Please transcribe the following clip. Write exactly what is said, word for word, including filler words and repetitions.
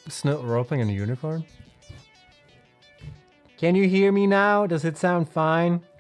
Snutt roleplaying a unicorn? Can you hear me now? Does it sound fine?